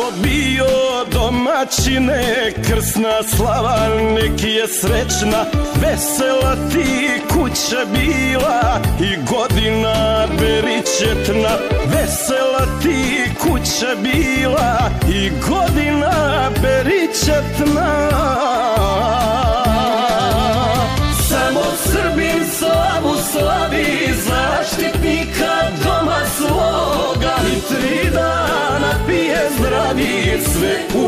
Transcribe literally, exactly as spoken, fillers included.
Zdravo bio domaćine, krsna slava nek je srećna, vesela ti kuća bila i godina beričetna. Vesela ti kuća bila i godina beričetna. Samo Srbin slavu slavi, zaštitnika doma svoga, i tri dana pije zdravi, sve u